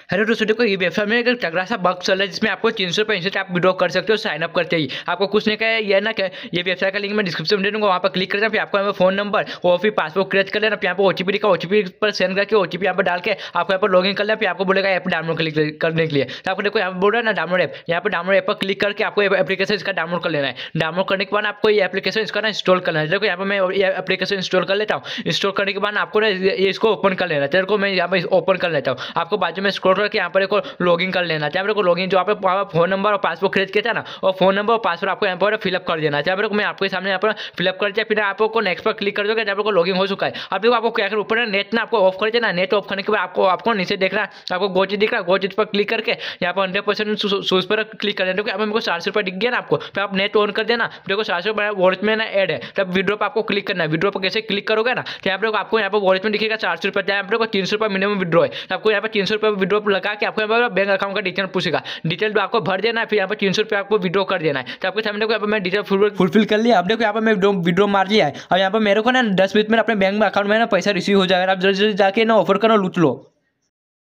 Hello दोस्तों, देखो ये वेबसाइट में एक तगड़ा सा बग चल रहा है जिसमें आपको 300 रुपये इंस्टेंट आप विड्रॉ कर सकते हो साइन अप करते ही। आपको कुछ नहीं कहे ये ना कि ये वेबसाइट का लिंक मैं डिस्क्रिप्शन में दे दूँगा, वहाँ पर क्लिक करना, फिर आपको यहाँ पर फोन नंबर और फिर पासवर्ड क्रिएट कर लेना, फिर यहाँ पर ओटीपी दिखा, ओटीपी पर सेंड करके ओटीपी यहाँ पर डाल के आपको यहाँ पर लॉगिन कर लेना, फिर आपको बोलेगा ऐप डाउनलोड करने के लिए। तो आपको देखो यहाँ पर बोल रहा है ना डाउनलोड ऐप, यहाँ पर डाउनलोड ऐप पर क्लिक करके आपको एप्लीकेशन इसका डाउनलोड कर लेना है। डाउनलोड करने के बाद आपको ये एप्लीकेशन इसका ना इंस्टॉल करना है। देखो यहाँ पर मैं ये एप्लीकेशन इंस्टॉल कर लेता हूँ। इंस्टॉल करने के बाद आपको ना इसको ओपन कर लेना है। तेरे को मैं यहाँ पर ओपन कर लेता हूँ। आपको बाजू में स्क्रॉल करके यहाँ पर एक लॉगिन कर लेना है। को लॉगिन जो आप फोन नंबर और पासवर्ड क्रिएट किया था ना, और फोन नंबर और पासवर्ड आपको यहाँ पर फिलअप कर देना है। मैं आपके सामने यहाँ पर फिलअप कर दिया, फिर आपको नेक्स्ट पर क्लिक कर दोगे, जब आपको लॉगिन हो चुका है। अब देखो आपको क्या कर ऊपर ना नेट ना आपको ऑफ कर देना। नेट ऑफ करने के बाद आपको नीचे देख रहा है, आपको गो चीज दिख रहा है, गो चीज पर क्लिक करके यहाँ पर 100% सूज पर क्लिक कर देना। क्योंकि मेरे को 400 रुपये दिख गया ना आपको, फिर आप नेट ऑन कर देना। देखो 400 रुपये वॉलेट में ना ऐड है, तब विड्रॉ पर आपको क्लिक करना है। विड्रॉ पर कैसे क्लिक करोगे ना, तो यहाँ पर आपको यहाँ पर वॉलेट में दिखेगा 400 रुपये, यहाँ पर 300 रुपये मिनिमम विड्रॉ है। तो आपको यहाँ पर 300 रुपये विड्रॉ लगा के आपको यहाँ पर बैंक अकाउंट का डिटेल पूछेगा। डिटेल तो आपको भर देना है, फिर यहाँ पर 300 रुपये आपको विड्रॉ कर देना है। तो आपके सामने को मैं डिटेल फुलफिल कर लिया। अब देखो यहाँ पर मैं विड्रॉ मार लिया है। और यहाँ पर मेरे को ना 10 मिनट में अपने बैंक में अकाउंट में ना पैसा रिसीव हो जाएगा। आप जल्दी जल्दी जाके ना ऑफर करो, लूट लो।